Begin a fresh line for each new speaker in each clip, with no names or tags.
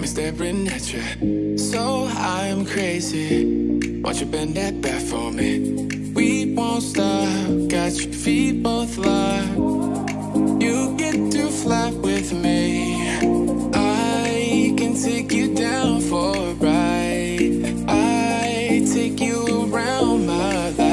staring at you. So I'm crazy. Won't you bend that back for me? We won't stop. Got your feet both locked. You get to fly with me. I can take you down for a ride. I take you around my life.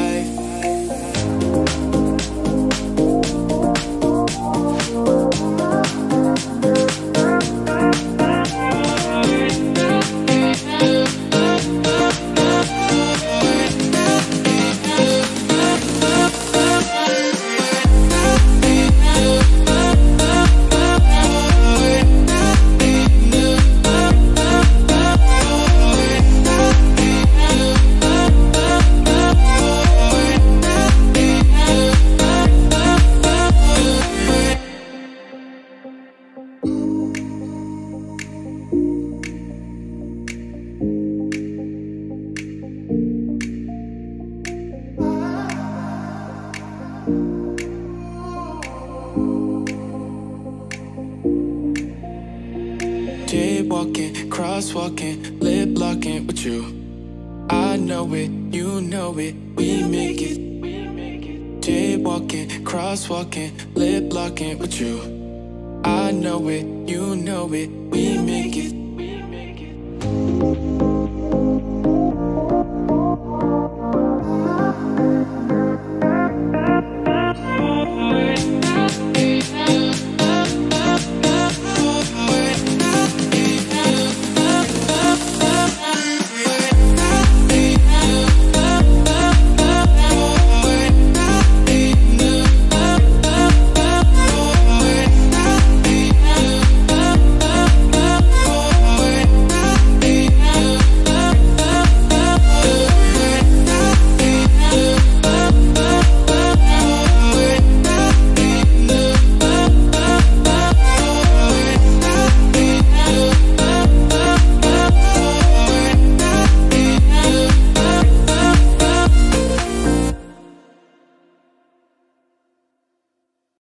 Jaywalking, crosswalking, lip locking with you. I know it, you know it, we make it. Jaywalking, crosswalking, lip locking with you. I know it, you know it, we make it.